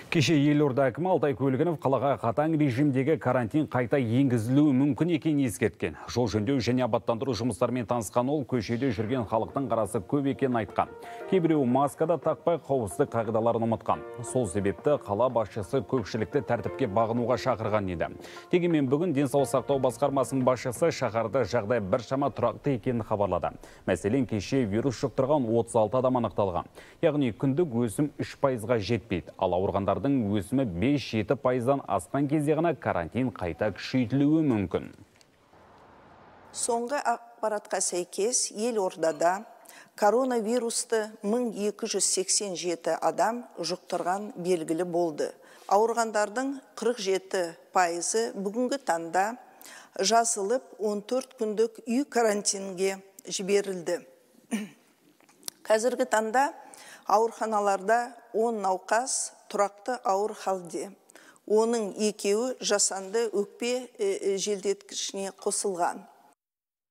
Кеше елорда әкімі Алтай Көлгінов қалаға қатаң режимдегі карантин қайта енгізілуі мүмкін екенін ескерткен. Жол жөндеу және абаттандыру жұмыстарымен танысқан ол көшеде жүрген халықтың қарасы көп екенін айтқан. Кейбіреуі маскада тақпай қауіпсіздік қағидаларын ұмытқан. Сол себепті қала басшысы көпшілікті тәртіпке бағынуға шақырған еді. Дегенмен бүгін денсаулық сақтау басқармасының басшысы шаһарда жағдай біршама тұрақты екенін хабарлады. Мәселен, кеше вирус жұқтырған 36 адам анықталған. Яғни күндік өсім 3%-ға жетпейді. Ал ауырғандардың өсімі 5-7%-дан асқан кезде ғана карантин қайта күшейтілуі мүмкін. Соңғы ақпаратқа сәйкес елордада коронавирусты 1287 адам жұқтырған белгілі болды. Ауырғандардың 47%-ы бүгінгі таңда жазылып 14 күндік үй карантинге жіберілді. Қазіргі таңда ауруханаларда 10 науқас тұрақты ауыр халде. Оның екеуі жасанды өкпе желдеткішіне қосылған.